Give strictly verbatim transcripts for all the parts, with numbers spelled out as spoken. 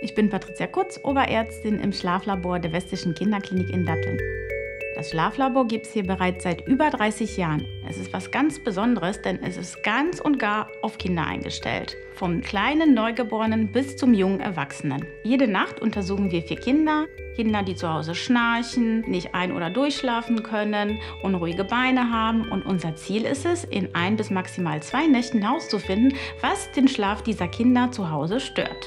Ich bin Patricia Kutz, Oberärztin im Schlaflabor der Westlichen Kinderklinik in Datteln. Das Schlaflabor gibt es hier bereits seit über dreißig Jahren. Es ist was ganz Besonderes, denn es ist ganz und gar auf Kinder eingestellt. Vom kleinen Neugeborenen bis zum jungen Erwachsenen. Jede Nacht untersuchen wir vier Kinder. Kinder, die zu Hause schnarchen, nicht ein- oder durchschlafen können, unruhige Beine haben. Und unser Ziel ist es, in ein bis maximal zwei Nächten herauszufinden, was den Schlaf dieser Kinder zu Hause stört.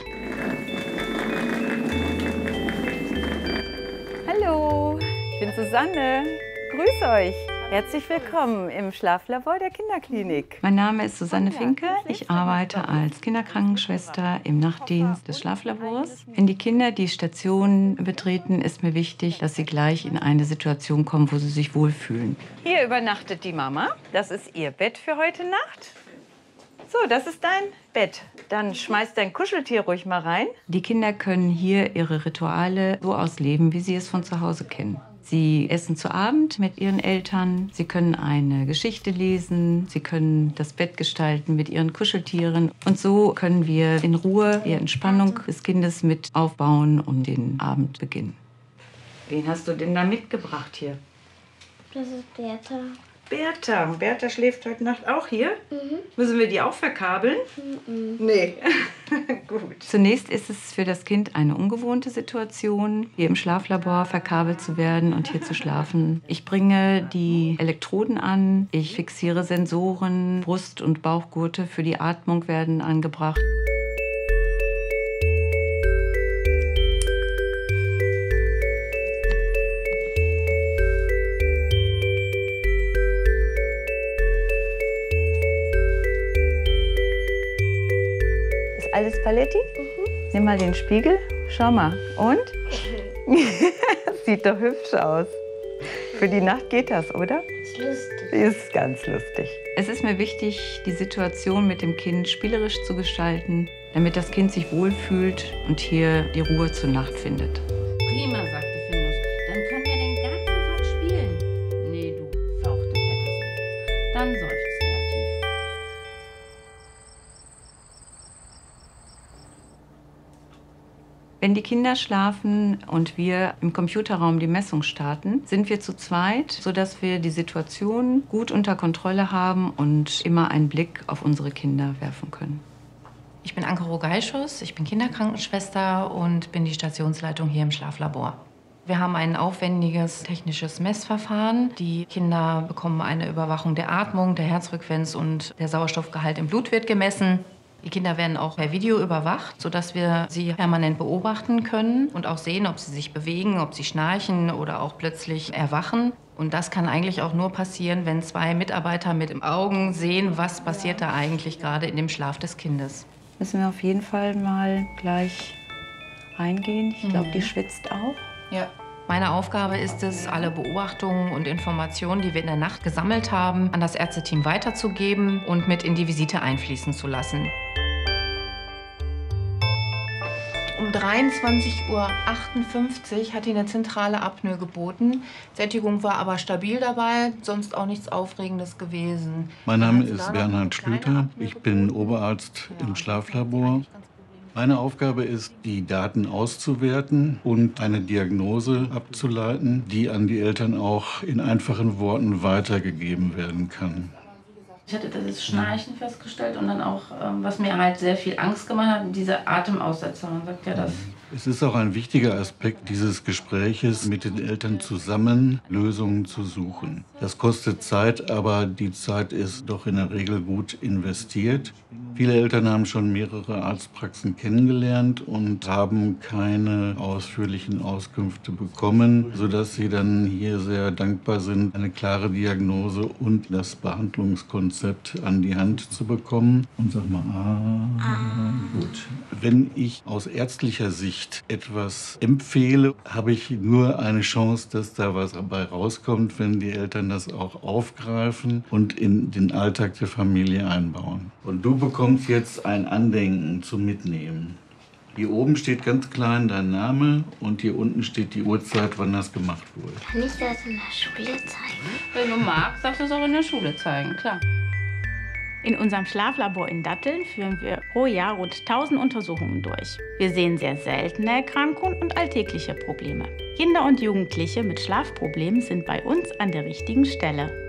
Hallo, ich bin Susanne. Grüß euch. Herzlich willkommen im Schlaflabor der Kinderklinik. Mein Name ist Susanne Finke. Ich arbeite als Kinderkrankenschwester im Nachtdienst des Schlaflabors. Wenn die Kinder die Station betreten, ist mir wichtig, dass sie gleich in eine Situation kommen, wo sie sich wohlfühlen. Hier übernachtet die Mama. Das ist ihr Bett für heute Nacht. So, das ist dein Bett. Dann schmeiß dein Kuscheltier ruhig mal rein. Die Kinder können hier ihre Rituale so ausleben, wie sie es von zu Hause kennen. Sie essen zu Abend mit ihren Eltern, sie können eine Geschichte lesen, sie können das Bett gestalten mit ihren Kuscheltieren. Und so können wir in Ruhe die Entspannung des Kindes mit aufbauen und den Abend beginnen. Wen hast du denn da mitgebracht hier? Das ist Bertha. Bertha. Bertha schläft heute Nacht auch hier? Mhm. Müssen wir die auch verkabeln? Mhm. Nee. Gut. Zunächst ist es für das Kind eine ungewohnte Situation, hier im Schlaflabor verkabelt zu werden und hier zu schlafen. Ich bringe die Elektroden an, ich fixiere Sensoren, Brust- und Bauchgurte für die Atmung werden angebracht. Alles Paletti? Mhm. Nimm mal den Spiegel. Schau mal. Und? Sieht doch hübsch aus. Für die Nacht geht das, oder? Ist lustig. Ist ganz lustig. Es ist mir wichtig, die Situation mit dem Kind spielerisch zu gestalten, damit das Kind sich wohlfühlt und hier die Ruhe zur Nacht findet. Prima, sagte Findus. Dann können wir den ganzen Tag spielen. Nee, du, fauchte Petersen. Dann seufzte er tief. Wenn die Kinder schlafen und wir im Computerraum die Messung starten, sind wir zu zweit, sodass wir die Situation gut unter Kontrolle haben und immer einen Blick auf unsere Kinder werfen können. Ich bin Anke Rogaischus, ich bin Kinderkrankenschwester und bin die Stationsleitung hier im Schlaflabor. Wir haben ein aufwendiges technisches Messverfahren. Die Kinder bekommen eine Überwachung der Atmung, der Herzfrequenz und der Sauerstoffgehalt im Blut wird gemessen. Die Kinder werden auch per Video überwacht, sodass wir sie permanent beobachten können und auch sehen, ob sie sich bewegen, ob sie schnarchen oder auch plötzlich erwachen. Und das kann eigentlich auch nur passieren, wenn zwei Mitarbeiter mit im Augen sehen, was passiert da eigentlich gerade in dem Schlaf des Kindes. Müssen wir auf jeden Fall mal gleich reingehen. Ich glaube, Mhm. die schwitzt auch. Ja. Meine Aufgabe ist es, alle Beobachtungen und Informationen, die wir in der Nacht gesammelt haben, an das Ärzteteam weiterzugeben und mit in die Visite einfließen zu lassen. Um dreiundzwanzig Uhr achtundfünfzig hat die eine zentrale Apnoe geboten. Sättigung war aber stabil dabei, sonst auch nichts Aufregendes gewesen. Mein Name ist Bernhard Schlüter. Ich bin Oberarzt im Schlaflabor. Meine Aufgabe ist, die Daten auszuwerten und eine Diagnose abzuleiten, die an die Eltern auch in einfachen Worten weitergegeben werden kann. Ich hatte das Schnarchen festgestellt und dann auch, ähm, was mir halt sehr viel Angst gemacht hat, diese Atemaussetzer. Man sagt ja, das. Es ist auch ein wichtiger Aspekt dieses Gespräches, mit den Eltern zusammen Lösungen zu suchen. Das kostet Zeit, aber die Zeit ist doch in der Regel gut investiert. Viele Eltern haben schon mehrere Arztpraxen kennengelernt und haben keine ausführlichen Auskünfte bekommen, sodass sie dann hier sehr dankbar sind, eine klare Diagnose und das Behandlungskonzept an die Hand zu bekommen. Und sag mal, ah, gut. Wenn ich aus ärztlicher Sicht etwas empfehle, habe ich nur eine Chance, dass da was dabei rauskommt, wenn die Eltern das auch aufgreifen und in den Alltag der Familie einbauen. Und du bekommst jetzt ein Andenken zum Mitnehmen. Hier oben steht ganz klein dein Name und hier unten steht die Uhrzeit, wann das gemacht wurde. Kann ich das in der Schule zeigen? Wenn du magst, darfst du es auch in der Schule zeigen, klar. In unserem Schlaflabor in Datteln führen wir pro Jahr rund tausend Untersuchungen durch. Wir sehen sehr seltene Erkrankungen und alltägliche Probleme. Kinder und Jugendliche mit Schlafproblemen sind bei uns an der richtigen Stelle.